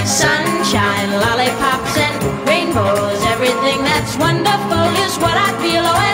Sunshine, lollipops, and rainbows. Everything that's wonderful is what I feel. Oh,